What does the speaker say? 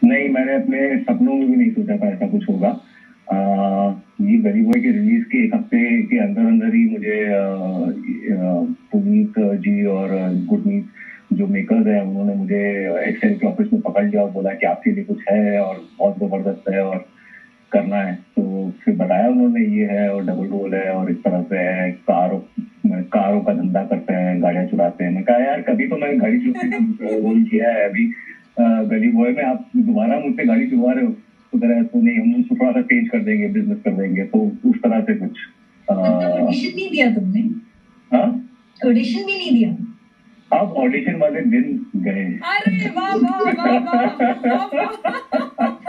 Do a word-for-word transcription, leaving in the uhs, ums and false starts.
नहीं, मैंने अपने सपनों में भी नहीं सोचा था ऐसा कुछ होगा। आ, ये गली बॉय के रिलीज के एक हफ्ते के अंदर अंदर ही मुझे पुनीत जी और गुरमीत जो मेकर्स हैं उन्होंने मुझे एक्सेल के ऑफिस में पकड़ लिया और बोला कि आपके लिए कुछ है और बहुत जबरदस्त है और करना है। तो फिर बताया उन्होंने ये है और डबल रोल है और इस तरह से है, कारों कारों का धंधा करते हैं, गाड़ियां चुराते हैं। मैं कहा यार कभी तो मैंने गाड़ी चुराने का रोल किया है, अभी गली बॉय में आप दोबारा मुझसे गाड़ी चुरा रहे हो तो तरह तो नहीं, हम उसको थोड़ा सा चेंज कर देंगे, बिजनेस कर देंगे। तो उस तरह से कुछ ऑडिशन नहीं दिया तुमने? हाँ, ऑडिशन भी नहीं दिया? आप ऑडिशन वाले दिन गए। अरे वाह वाह वाह वाह